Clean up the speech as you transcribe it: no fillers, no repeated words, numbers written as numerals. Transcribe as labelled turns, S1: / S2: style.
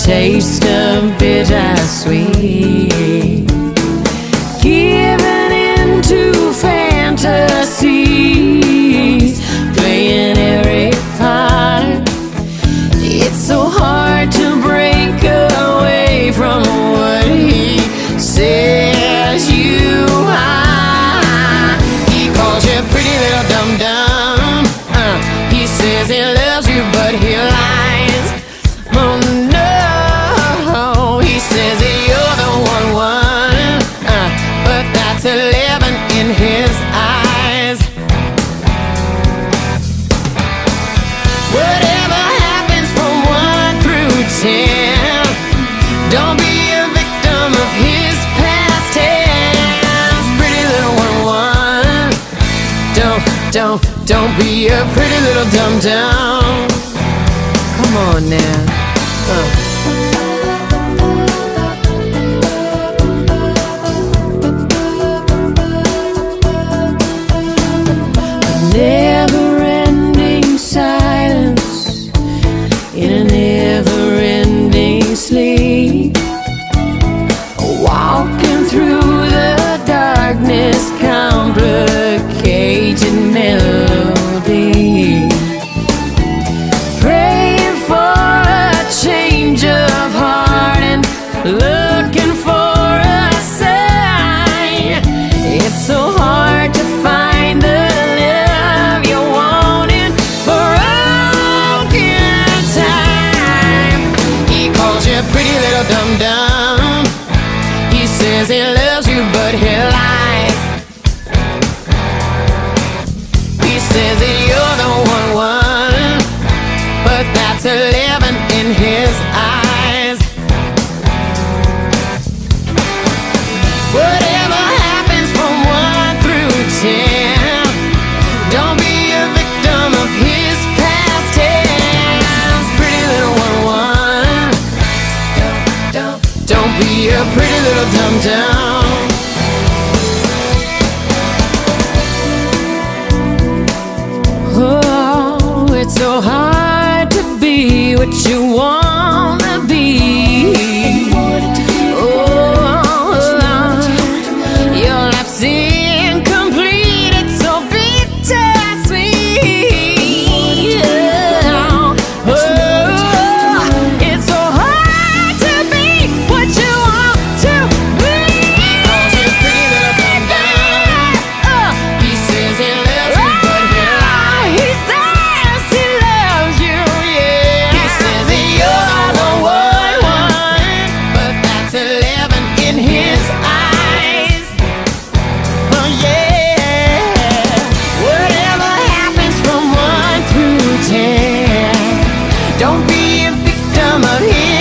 S1: taste of bittersweet, giving into fantasies, playing every part. It's so hard to break away from what he says you are. He calls you pretty little dum-dum. He says he loves you, but he lies. Oh no, he says that you're the one, but that's 11 in his eyes. Whatever happens from 1 through 10, don't be a victim of his past tense. Pretty little one, don't be a pretty little dum-dum. Come on now. Never-ending silence in a never-ending sleep, walking through the darkness, complicated melody, praying for a change of heart and looking for a sign. It's so hard to find the love you're wanting broken time. He calls you pretty little dum-dum. He says he loves you, but he lies. He says that you're the one, but that's 11 in his eyes. Whatever happens from 1 through 10, don't be a victim of his past tense. Pretty little one, don't be a pretty little dum-dum. Oh, it's so hard to be what you wanna be. Oh, your life's incomplete, it's so bittersweet. Oh, it's so hard to be what you want to be. He calls you pretty little dum-dum. He says he loves you, but he lies. He says he loves you, yeah. He says that you're the one, but that's 11 in his eyes. Oh yeah. Whatever happens from 1 through 10, don't be a victim of his